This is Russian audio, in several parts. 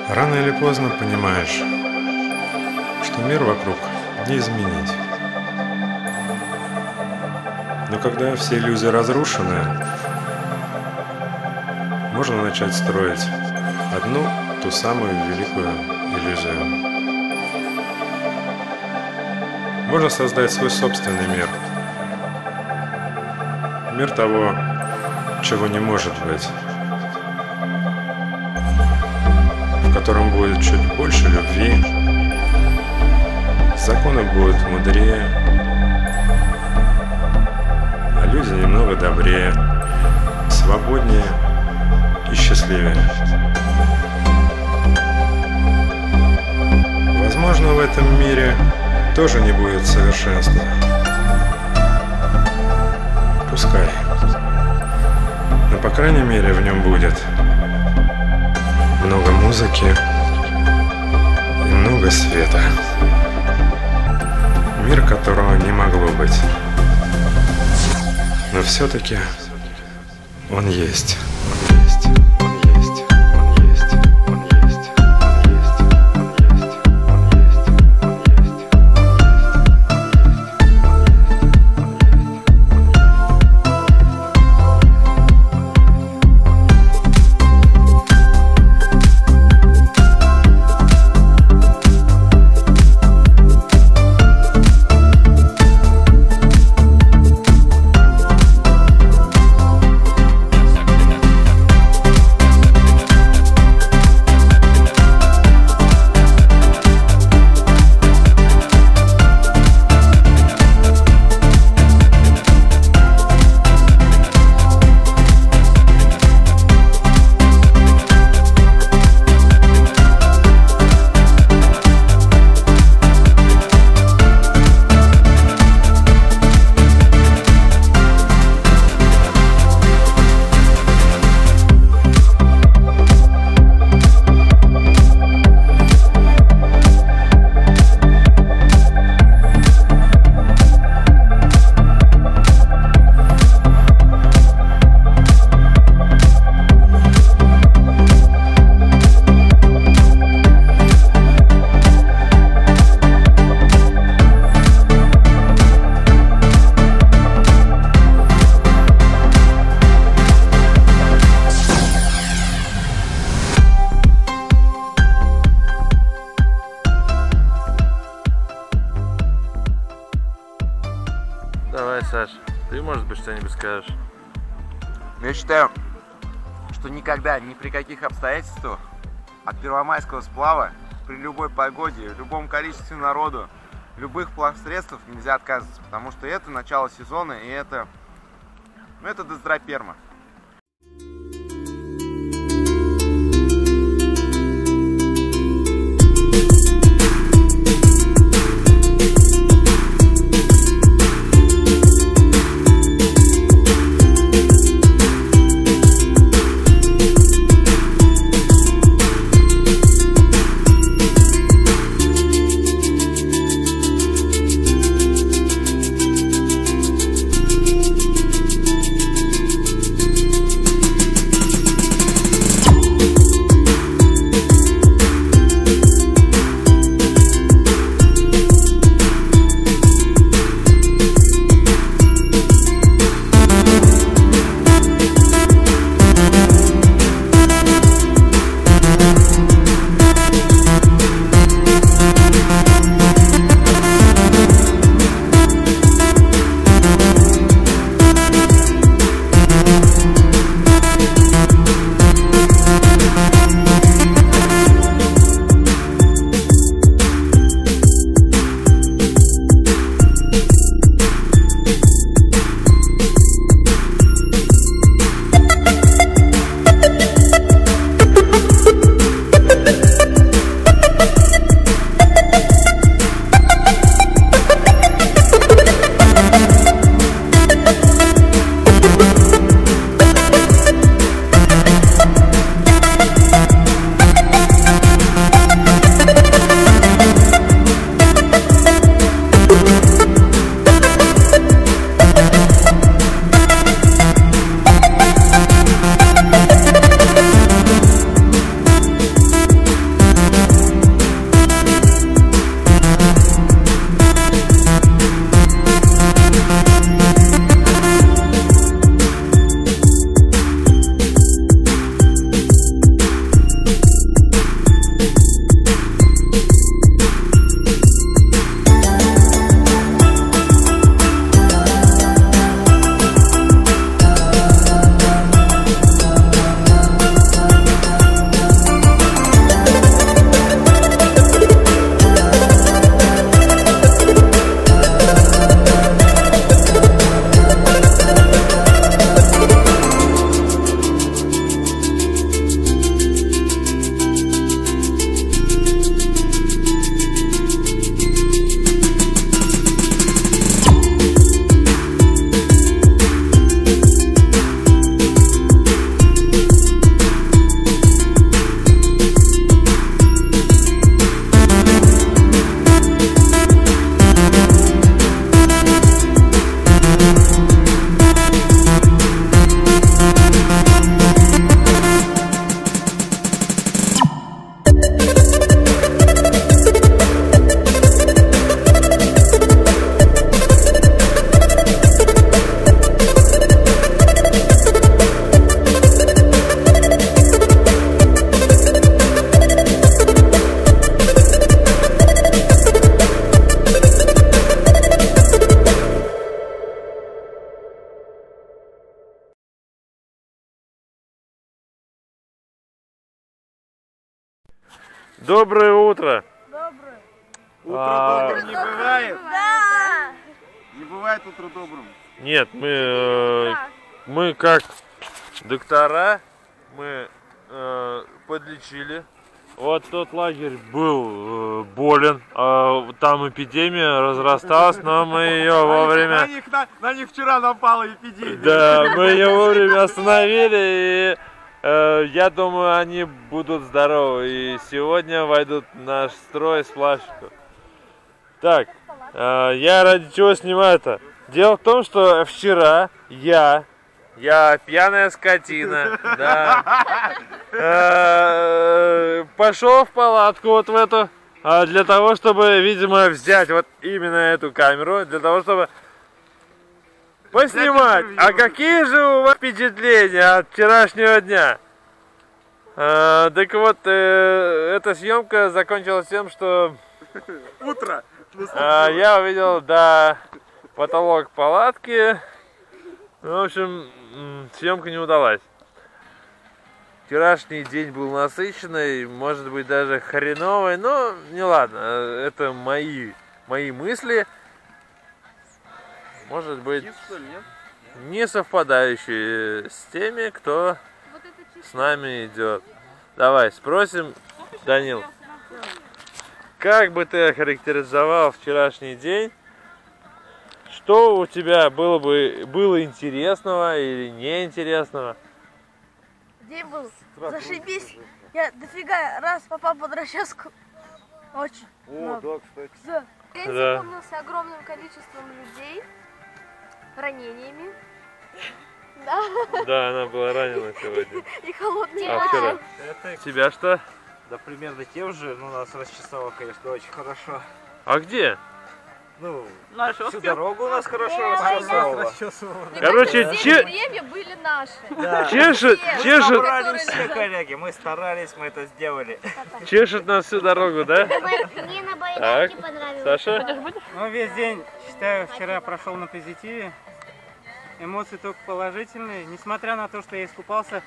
Рано или поздно понимаешь, что мир вокруг не изменить. Но когда все иллюзии разрушены, можно начать строить одну, ту самую великую иллюзию. Можно создать свой собственный мир. Мир того, чего не может быть. В котором будет чуть больше любви, законы будут мудрее, а люди немного добрее, свободнее и счастливее. Возможно, в этом мире тоже не будет совершенства. Пускай. Но, по крайней мере, в нем будет много музыки и много света. Мир, которого не могло быть. Но все-таки он есть. Давай, Саш, ты, может быть, что-нибудь скажешь? Я считаю, что никогда, ни при каких обстоятельствах от первомайского сплава при любой погоде, в любом количестве народу, любых плавсредств нельзя отказываться, потому что это начало сезона и это Доздраперма. Доброе утро. Доброе. Утро добрым не бывает. Да. Не бывает утро добрым. Нет, мы как доктора, мы подлечили. Вот тот лагерь был болен, там эпидемия разрасталась, но мы ее вовремя... На них вчера напала эпидемия. Да, мы ее вовремя остановили, и я думаю, они будут здоровы. И сегодня войдут в наш строй с плащиком. Так, я ради чего снимаю это? Дело в том, что вчера я пьяная скотина, да, пошел в палатку вот в эту, для того, чтобы, видимо, взять вот именно эту камеру, для того, чтобы поснимать. А какие же у вас впечатления от вчерашнего дня? Так вот, эта съемка закончилась тем, что Утро. я увидел, да, потолок палатки. В общем, съемка не удалась. Вчерашний день был насыщенный, может быть даже хреновый, но не ладно, это мои мысли, может быть не совпадающие с теми, кто с нами идет. Давай спросим, Данил, как бы ты охарактеризовал вчерашний день? Что у тебя было интересного или неинтересного? День был зашибись. Я дофига раз попал под расческу. Очень. О, да, кстати. Да. День Да. запомнился огромным количеством людей, ранениями. Да. Да, она была ранена сегодня. И холодный А вчера? Это, Тебя что? да, примерно тем же, но нас расчесало, конечно, очень хорошо. А где? Ну, всю дорогу у нас хорошо расчесывало. Короче, деревья были наши. чешет Собрались все коллеги, мы старались, мы это сделали. нас всю дорогу, да? Мне на Так, байдарке понравилось. Саша? Ну, весь день, считаю, вчера прошел на позитиве. Эмоции только положительные. Несмотря на то, что я искупался.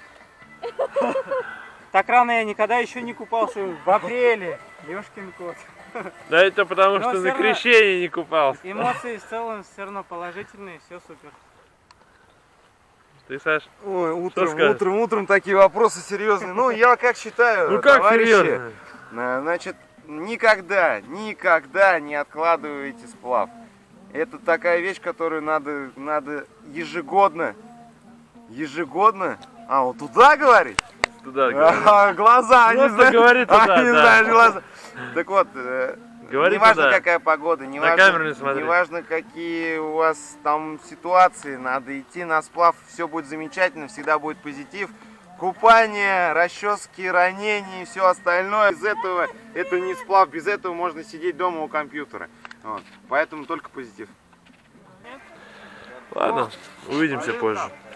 Так рано я никогда еще не купался в апреле. Ёшкин кот. Да это потому, Но что всё на равно- крещении не купался. Эмоции в целом все равно положительные, все супер. Ты, Саш? Ой, скажешь? утром такие вопросы серьезные. Ну, я как считаю, Ну как товарищи, серьезно? значит, никогда не откладывайте сплав. Это такая вещь, которую надо ежегодно, вот туда говорить? Туда говори. Глаза, Просто говори туда, не да. знаешь, глаза. Так вот, Говори неважно туда. какая погода, камеру не смотри. неважно какие у вас там ситуации, надо идти на сплав, все будет замечательно, всегда будет позитив. Купание, расчески, ранения и все остальное. Без этого это не сплав, без этого можно сидеть дома у компьютера. Вот. Поэтому только позитив. Ладно, увидимся позже.